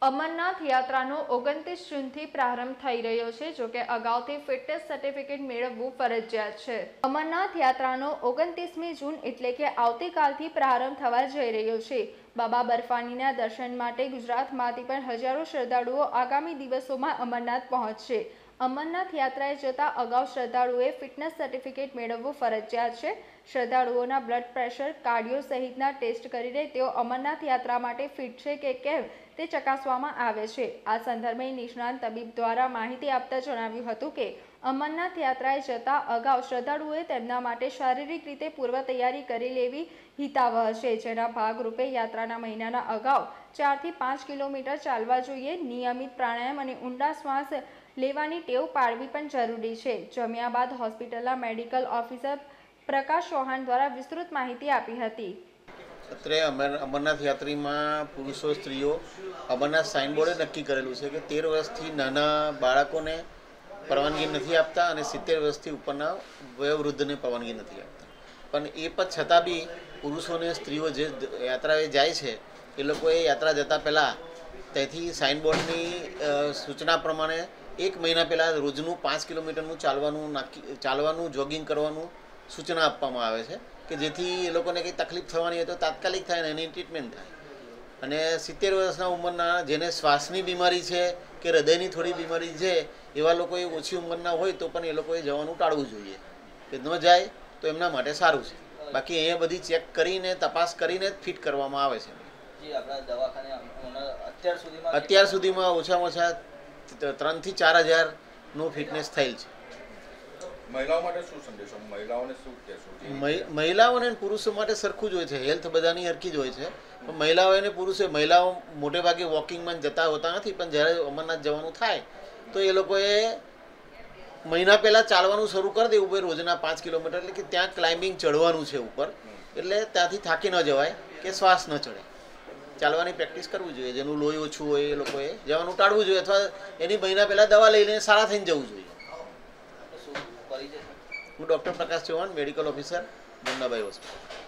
અમરનાથ યાત્રાનો 29 જૂનથી પ્રારંભ થઈ રહ્યો છે, જોકે અગાઉથી ફિટનેસ સર્ટિફિકેટ મેળવવું ફરજિયાત છે। અમરનાથ યાત્રાનો 29મી જૂન એટલે કે આવતીકાલથી પ્રારંભ થવા જઈ રહ્યો છે। બાબા બર્ફાનીના દર્શન માટે ગુજરાતમાંથી પણ હજારો શ્રદ્ધાળુઓ આગામી દિવસોમાં અમરનાથ પહોંચશે। અમરનાથ યાત્રાએ જતા અગાઉ શ્રદ્ધાળુઓએ ફિટનેસ સર્ટિફિકેટ મેળવવું ફરજિયાત છે। શ્રદ્ધાળુઓના બ્લડ પ્રેશર, કાર્ડિયો સહિતના ટેસ્ટ કરીને તેઓ અમરનાથ યાત્રા માટે ફિટ છે કે કેમ તે ચકાસવામાં આવે છે। આ સંદર્ભે નિષ્ણાત તબીબ દ્વારા માહિતી આપતા જણાવ્યું હતું કે અમરનાથ યાત્રાએ જતા અગાઉ શ્રદ્ધાળુઓએ તેમના માટે શારીરિક રીતે પૂર્વ તૈયારી કરી લેવી હિતાવહ છે, જેના ભાગરૂપે યાત્રાના મહિનાના અગાઉ 4 થી 5 કિલોમીટર ચાલવા જોઈએ। નિયમિત પ્રાણાયામ અને ઊંડા શ્વાસ લેવાની ટેવ પાડવી પણ જરૂરી છે। જમ્યા બાદ હોસ્પિટલના મેડિકલ ઓફિસર પ્રકાશ ચૌહાણ દ્વારા વિસ્તૃત માહિતી આપી હતી। અત્રે અમરનાથ યાત્રીમાં પુરુષો સ્ત્રીઓ અમરનાથ સાઇન બોર્ડે નક્કી કરેલું છે કે 13 વર્ષથી નાના બાળકોને પરવાનગી નથી આપતા અને 70 વર્ષથી ઉપરના વયોવૃદ્ધને પરવાનગી નથી આપતા, પણ એ પણ છતાં બી પુરુષોને સ્ત્રીઓ જે યાત્રાએ જાય છે એ લોકોએ યાત્રા જતાં પહેલાં ત્યાંથી સાઇન બોર્ડની સૂચના પ્રમાણે 1 મહિના પહેલાં રોજનું 5 કિલોમીટરનું ચાલવાનું જોગિંગ કરવાનું સૂચના આપવામાં આવે છે કે જેથી એ લોકોને કંઈ તકલીફ થવાની હોય તો તાત્કાલિક થાય ને એની ટ્રીટમેન્ટ થાય। અને 70 વર્ષના ઉંમરના જેને શ્વાસની બીમારી છે કે હૃદયની થોડી બીમારી છે એવા લોકોએ ઓછી ઉંમરના હોય તો પણ એ લોકોએ જવાનું ટાળવું જોઈએ, કે ન જાય તો એમના માટે સારું છે। બાકી અહીંયા બધી ચેક કરીને તપાસ કરીને જ ફિટ કરવામાં આવે છે। અત્યાર સુધીમાં ઓછામાં ઓછા 3 થી 4 હજારનું ફિટનેસ થયેલ છે। મહિલાઓ માટે શું સંદેશો? મહિલાઓને શું કહેશો? મહિલાઓને અને પુરુષો માટે સરખું જ હોય છે, હેલ્થ બધાની સરખી જ હોય છે, પણ મહિલાઓ અને પુરુષો મહિલાઓ મોટે ભાગે વોકિંગમાં જતા હોતા નથી, પણ જ્યારે અમરનાથ જવાનું થાય તો એ લોકોએ મહિના પહેલાં ચાલવાનું શરૂ કરી દેવું ભાઈ, રોજના 5 કિલોમીટર, એટલે કે ત્યાં ક્લાઇમ્બિંગ ચડવાનું છે ઉપર, એટલે ત્યાંથી થાકી ન જવાય કે શ્વાસ ન ચડે, ચાલવાની પ્રેક્ટિસ કરવી જોઈએ। જેનું લોહી ઓછું હોય એ લોકોએ જવાનું ટાળવું જોઈએ અથવા એની મહિના પહેલાં દવા લઈને સારા થઈને જવું જોઈએ। હું doctor Prakash Chauhan, medical officer, Jamnabai hospital.